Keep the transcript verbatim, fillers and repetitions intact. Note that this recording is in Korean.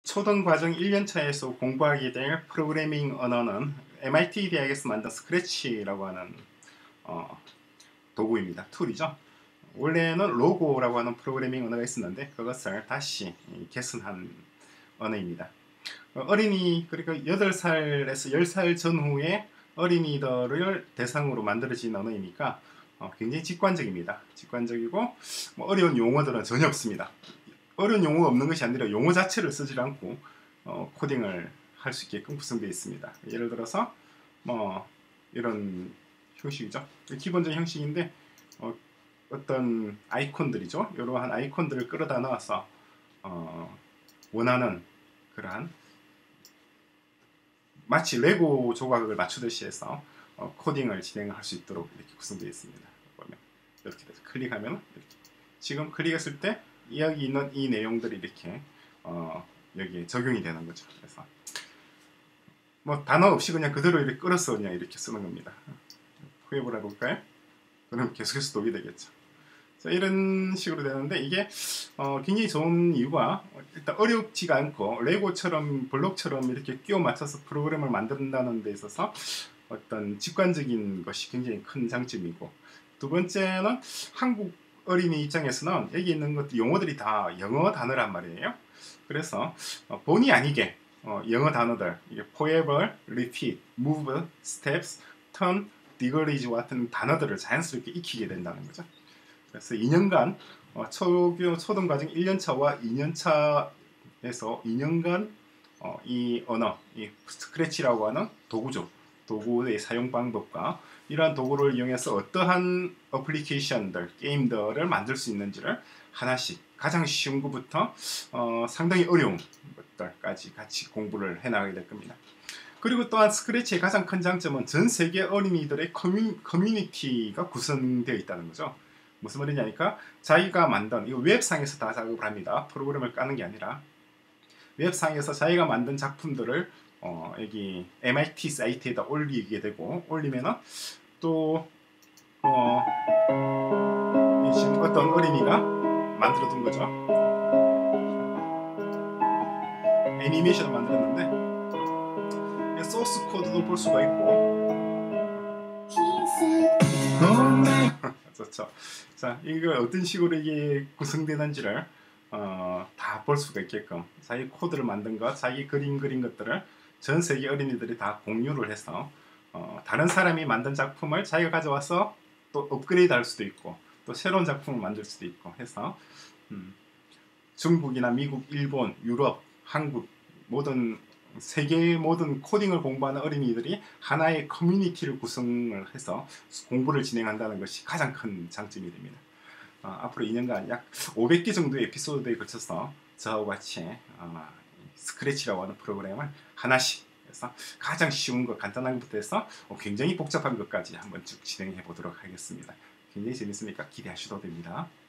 초등과정 일 년차에서 공부하게 될 프로그래밍 언어는 엠아이티 대학에서 만든 스크래치라고 하는 어, 도구입니다. 툴이죠. 원래는 로고라고 하는 프로그래밍 언어가 있었는데 그것을 다시 개선한 언어입니다. 어린이, 그러니까 여덟 살에서 열 살 전후의 어린이들을 대상으로 만들어진 언어이니까 어, 굉장히 직관적입니다. 직관적이고 뭐 어려운 용어들은 전혀 없습니다. 어려운 용어가 없는 것이 아니라 용어 자체를 쓰지 않고 어, 코딩을 할 수 있게끔 구성되어 있습니다. 예를 들어서 뭐 이런 형식이죠. 기본적인 형식인데 어, 어떤 아이콘들이죠. 이러한 아이콘들을 끌어다 넣어서 어, 원하는 그러한 마치 레고 조각을 맞추듯이 해서 어, 코딩을 진행할 수 있도록 이렇게 구성되어 있습니다. 보면 이렇게 돼서 클릭하면 이렇게. 지금 클릭했을 때 여기 있는 이 내용들이 이렇게 어, 여기에 적용이 되는 거죠. 그래서 뭐 단어 없이 그냥 그대로 이렇게 끌어서 그냥 이렇게 쓰는 겁니다. 후회를 해볼까요? 그럼 계속해서 독이 되겠죠. 자, 이런 식으로 되는데 이게 어, 굉장히 좋은 이유가 일단 어렵지가 않고 레고처럼 블록처럼 이렇게 끼워 맞춰서 프로그램을 만든다는 데 있어서 어떤 직관적인 것이 굉장히 큰 장점이고, 두 번째는 한국 어린이 입장에서는 여기 있는 것들 용어들이 다 영어 단어란 말이에요. 그래서 어, 본의 아니게 어, 영어 단어들 forever, repeat, move, steps, turn, degrees 같은 단어들을 자연스럽게 익히게 된다는 거죠. 그래서 이 년간 어, 초교 초등과정 일 년차와 이 년차에서 이 년간 어, 이 언어, 이 스크래치라고 하는 도구죠. 도구의 사용 방법과 이러한 도구를 이용해서 어떠한 어플리케이션들, 게임들을 만들 수 있는지를 하나씩 가장 쉬운 것부터 어, 상당히 어려운 것들까지 같이 공부를 해나가게 될 겁니다. 그리고 또한 스크래치의 가장 큰 장점은 전 세계 어린이들의 커뮤, 커뮤니티가 구성되어 있다는 거죠. 무슨 말이냐니까 자기가 만든, 이거 웹상에서 다 작업을 합니다. 프로그램을 까는 게 아니라 웹상에서 자기가 만든 작품들을 어, 여기 엠아이티 사이트에다 올리게 되고, 올리면은 또 어, 지금 어떤 어린이가 만들어 둔 거죠. 애니메이션을 만들었는데 소스 코드도 볼 수가 있고 그렇죠. 자, 이거 어떤 식으로 이게 구성되는지를 어, 다 볼 수가 있게끔 자기 코드를 만든 것, 자기 그림 그린 것들을 전 세계 어린이들이 다 공유를 해서 어, 다른 사람이 만든 작품을 자기가 가져와서 또 업그레이드 할 수도 있고 또 새로운 작품을 만들 수도 있고 해서 음, 중국이나 미국, 일본, 유럽, 한국 모든 세계의 모든 코딩을 공부하는 어린이들이 하나의 커뮤니티를 구성을 해서 공부를 진행한다는 것이 가장 큰 장점이 됩니다. 어, 앞으로 이 년간 약 오백 개 정도의 에피소드에 걸쳐서 저와 같이 어, 스크래치라고 하는 프로그램을 하나씩 해서 가장 쉬운 것, 간단한 것부터 해서 어, 굉장히 복잡한 것까지 한번 쭉 진행해 보도록 하겠습니다. 굉장히 재밌으니까 기대하셔도 됩니다.